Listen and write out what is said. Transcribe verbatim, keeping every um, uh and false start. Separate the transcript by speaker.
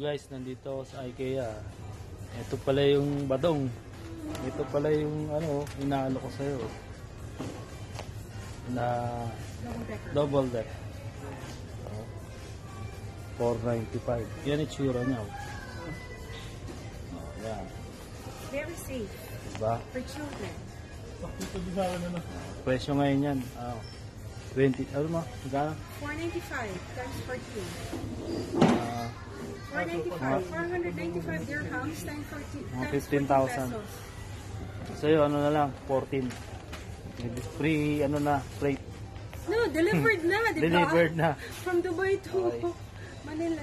Speaker 1: guys, nandito ako sa IKEA. Ito pala yung badong. Ito pala yung ano, inaano ko sa'yo. Na double deck. four ninety-five. Yan yung tsura niya. Oh, yan.
Speaker 2: Very safe.
Speaker 1: Diba?
Speaker 2: For children.
Speaker 1: Presyo ngayon yan. Oh, twenty, ano mo? Magkano?
Speaker 2: four ninety-five times fourteen.
Speaker 1: Uh,
Speaker 2: four ninety-five. four ninety-five dirhams times fourteen.
Speaker 1: Mga fifteen thousand. Sa'yo, ano na lang? fourteen. Free, ano na, freight.
Speaker 2: No, delivered na, di ba?
Speaker 1: Delivered na.
Speaker 2: From Dubai to
Speaker 1: Okay.
Speaker 2: Manila.